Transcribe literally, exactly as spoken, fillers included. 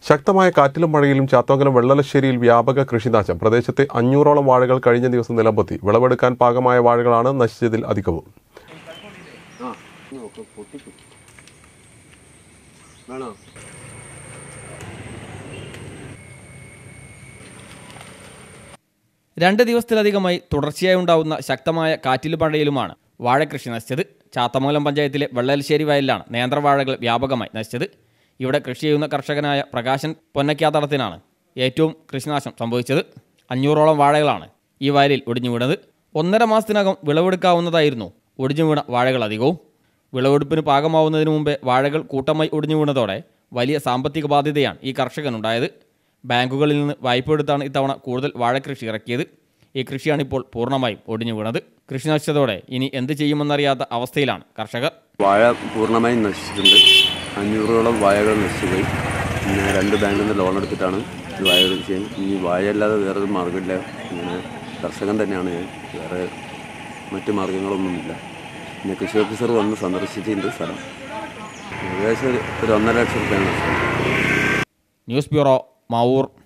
ശക്തമായ കാറ്റിലും മഴയിലും ചാത്തമംഗലം വെള്ളലശ്ശേരിയിൽ വ്യാപക കൃഷിനാശം. പ്രദേശത്തെ അഞ്ഞൂറോളം വാഴകൾ കഴിഞ്ഞ ദിവസം നിലംപൊത്തി. വിളവെടുക്കാൻ പാകമായ വാഴകളാണ് നശിച്ചതിൽ അധികവും. രണ്ട് ദിവസത്തിലധികമായി തുടർച്ചയായി ഉണ്ടാവുന്ന ശക്തമായ കാറ്റിലും മഴയിലുമാണ് വാഴകൃഷി നശിച്ചത്. ചാത്തമംഗലം പഞ്ചായത്തിലെ വെള്ളലശ്ശേരി വയലിലാണ് നേന്ത്രവാഴകൾ വ്യാപകമായി നശിച്ചത്. ഇവിടെ കൃഷി ചെയ്യുന്ന കർഷകനായ പ്രകാശൻ പൊന്നക്കാത്തടത്തിനാണ് ഏറ്റവും കൃഷിനാശം സംഭവിച്ചത്. അഞ്ഞൂറോളം വാഴകളാണ് ഈ വയലിൽ ഒടിഞ്ഞു വീണത്. ഒന്നര മാസത്തിനകം വിളവെടുക്കാവുന്നതായിരുന്നു ഒടിഞ്ഞു വീണ വാഴകൾ അധികവും. വിളവെടുപ്പിന് പാകമാവുന്നതിന് മുമ്പേ വാഴകൾ കൂട്ടമായി ഒടിഞ്ഞു വീണതോടെ വലിയ സാമ്പത്തിക ബാധ്യതയാണ് ഈ കർഷകനുണ്ടായത്. ബാങ്കുകളിൽ നിന്ന് വായ്പ എടുത്താണ് ഇത്തവണ കൂടുതൽ വാഴക്കൃഷി ഇറക്കിയത്. ഈ കൃഷിയാണിപ്പോൾ പൂർണ്ണമായും ഒടിഞ്ഞു വീണത്. കൃഷി നശിച്ചതോടെ ഇനി എന്ത് ചെയ്യുമെന്നറിയാത്ത അവസ്ഥയിലാണ് കർഷകർ. വാഴ പൂർണ്ണമായും നശിച്ചിട്ടുണ്ട്. അഞ്ഞൂറോളം വാഴകൾ നശിച്ചുപോയി. പിന്നെ രണ്ട് ബാങ്കിൽ നിന്ന് ലോൺ എടുത്തിട്ടാണ് വാഴകൾ ചെയ്യാൻ. ഈ വാഴയല്ലാതെ വേറൊരു മാർഗ്ഗമില്ല. ഇങ്ങനെ കർഷകൻ തന്നെയാണ് ഞാൻ. വേറെ മറ്റു മാർഗ്ഗങ്ങളൊന്നുമില്ല. പിന്നെ കൃഷി ഓഫീസർ വന്ന് സന്ദർശിച്ചിട്ടുണ്ട് സ്ഥലം. ഏകദേശം ഒരു ഒന്നര ലക്ഷം രൂപയാണ്. News bureau, Mavoor.